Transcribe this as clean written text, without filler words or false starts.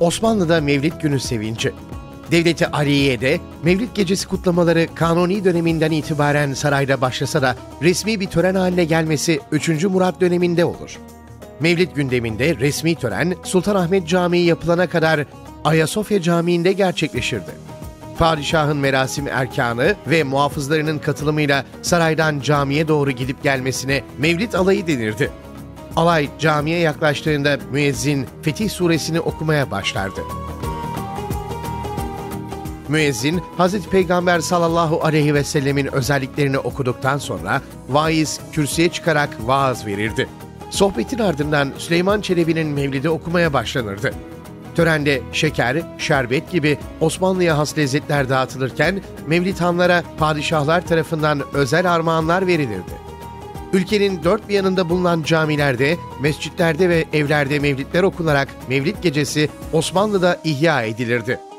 Osmanlı'da Mevlid Günü sevinci. Devleti Aliye'de Mevlid Gecesi kutlamaları Kanuni döneminden itibaren sarayda başlasa da resmi bir tören haline gelmesi 3. Murat döneminde olur. Mevlid gündeminde resmi tören Sultanahmet Camii yapılana kadar Ayasofya Camii'nde gerçekleşirdi. Padişahın merasim erkanı ve muhafızlarının katılımıyla saraydan camiye doğru gidip gelmesine Mevlid alayı denirdi. Alay camiye yaklaştığında müezzin Fetih Suresini okumaya başlardı. Müezzin, Hazreti Peygamber sallallahu aleyhi ve sellemin özelliklerini okuduktan sonra vaiz kürsüye çıkarak vaaz verirdi. Sohbetin ardından Süleyman Çelebi'nin Mevlid'i okumaya başlanırdı. Törende şeker, şerbet gibi Osmanlı'ya has lezzetler dağıtılırken Mevlidhanlara padişahlar tarafından özel armağanlar verilirdi. Ülkenin dört bir yanında bulunan camilerde, mescitlerde ve evlerde mevlidler okunarak Mevlid Gecesi Osmanlı'da ihya edilirdi.